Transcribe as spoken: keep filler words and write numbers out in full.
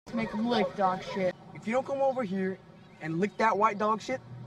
Make him lick dog shit. If you don't come over here and lick that white dog shit,